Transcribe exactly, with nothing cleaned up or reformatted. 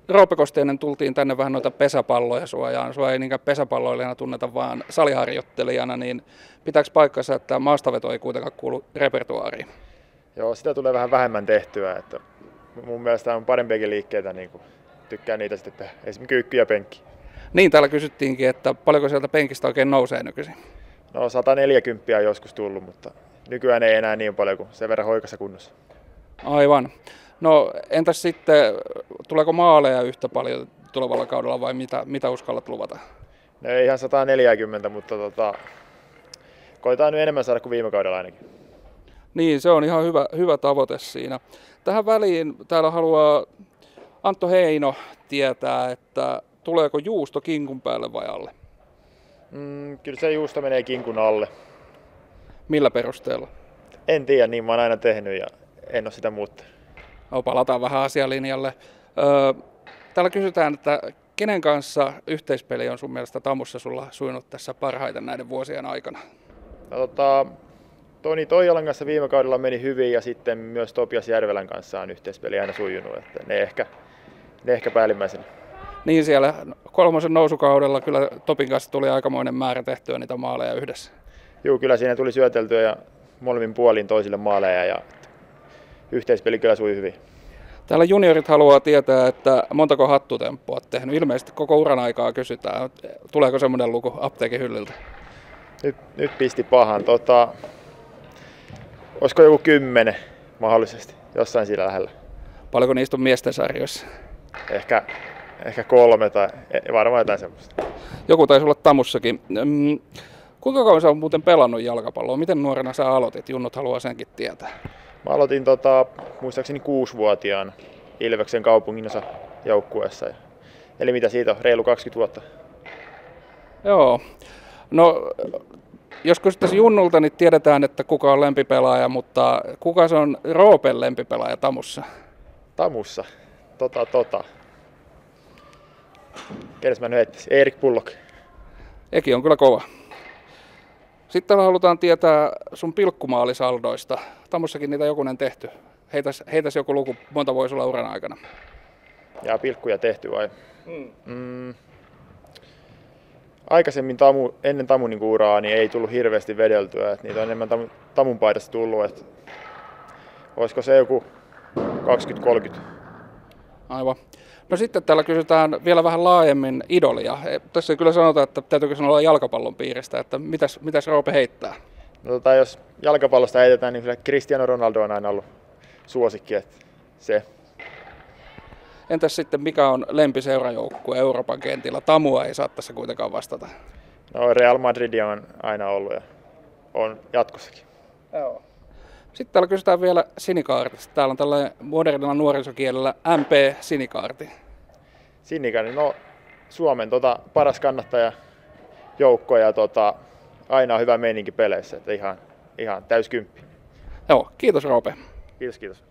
Roope Kostiainen, tultiin tänne vähän noita pesäpalloja suojaan. Sua ei niinkään pesäpalloilijana tunneta, vaan saliharjoittelijana, niin pitääkö paikkansa, että maastaveto ei kuitenkaan kuulu repertuaariin? Joo, sitä tulee vähän vähemmän tehtyä. Että mun mielestä on parempiakin liikkeitä, niin kuin tykkään niitä sitten tehdä. Esimerkiksi kyykky ja penkki. Niin, täällä kysyttiinkin, että paljonko sieltä penkistä oikein nousee nykyisin? No sata neljäkymmentä on joskus tullut, mutta nykyään ei enää niin paljon kuin sen verran hoikassa kunnossa. Aivan. No entäs sitten, tuleeko maaleja yhtä paljon tulevalla kaudella vai mitä, mitä uskallat luvata? No ei ihan sata neljäkymmentä, mutta tota, koetaan nyt enemmän saada kuin viime kaudella ainakin. Niin, se on ihan hyvä, hyvä tavoite siinä. Tähän väliin täällä haluaa Antto Heino tietää, että tuleeko juusto kinkun päälle vai alle? Mm, kyllä se juusto menee kinkun alle. Millä perusteella? En tiedä, niin mä oon aina tehnyt ja en ole sitä muuttanut. No, palataan vähän asialinjalle. Öö, täällä kysytään, että kenen kanssa yhteispeli on sun mielestä Tamussa sulla sujunut tässä parhaiten näiden vuosien aikana? No, tota, Toni Toijalan kanssa viime kaudella meni hyvin ja sitten myös Topias Järvelän kanssa on yhteispeli aina sujunut. Että ne ehkä, ne ehkä päällimmäisenä. Niin, siellä kolmosen nousukaudella kyllä Topin kanssa tuli aikamoinen määrä tehtyä niitä maaleja yhdessä. Joo, kyllä siinä tuli syöteltyä ja molemmin puolin toisille maaleja ja yhteispeli kyllä sui hyvin. Täällä juniorit haluaa tietää, että montako hattutemppua olet tehnyt. Ilmeisesti koko uran aikaa kysytään. Tuleeko semmoinen luku apteekin hyllyltä? Nyt, nyt pisti pahan. Tota, olisiko joku kymmenen mahdollisesti jossain siinä lähellä? Paljonko niistä on miesten sarjoissa? Ehkä, ehkä kolme tai varmaan jotain semmoista. Joku taisi olla Tamussakin. Mm, kuinka kauan sä oot muuten pelannut jalkapalloa? Miten nuorena sä aloitit? Junnut haluaa senkin tietää. Mä aloitin tota, muistaakseni kuusivuotiaana Ilveksen kaupunginosa joukkueessa. Eli mitä siitä on? Reilu kaksikymmentä vuotta. Joo. No, jos kysyttäisiin Junnulta, niin tiedetään, että kuka on lempipelaaja, mutta kuka se on Roopen lempipelaaja Tamussa? Tamussa? Tota, tota. Kenes mä nyt heittäisin? Erik Pullok. Eki on kyllä kova. Sitten halutaan tietää sun pilkkumaalisaldoista. Tamussakin niitä jokunen tehty. Heitäs, heitäs joku luku, monta voisi olla uran aikana. Ja pilkkuja tehty vai? Mm. Mm. Aikaisemmin tamu, ennen Tamun niin uraa niin ei tullut hirveästi vedeltyä. Et niitä on enemmän tam, Tamun paidasta tullut. Et olisiko se joku kaksikymmentä kolmekymmentä? Aivan. No sitten täällä kysytään vielä vähän laajemmin idolia. Tässä ei kyllä sanota, että täytyykö sanoa olla jalkapallon piiristä, että mitäs, mitäs Roope heittää? No, tota, jos jalkapallosta heitetään, niin Cristiano Ronaldo on aina ollut suosikki. Että se. Entäs sitten mikä on lempiseurajoukkue Euroopan kentillä? Tamua ei saa tässä kuitenkaan vastata. No, Real Madrid on aina ollut ja on jatkossakin. Joo. Sitten täällä kysytään vielä sinikaartista. Täällä on tällainen modernilla nuorisokielellä M P-sinikaarti. Sinikaarti, no Suomen tota, paras kannattaja joukko ja tota, aina on hyvä meininki peleissä. Että ihan, ihan täyskymppi. Joo, kiitos Roope. Kiitos, kiitos.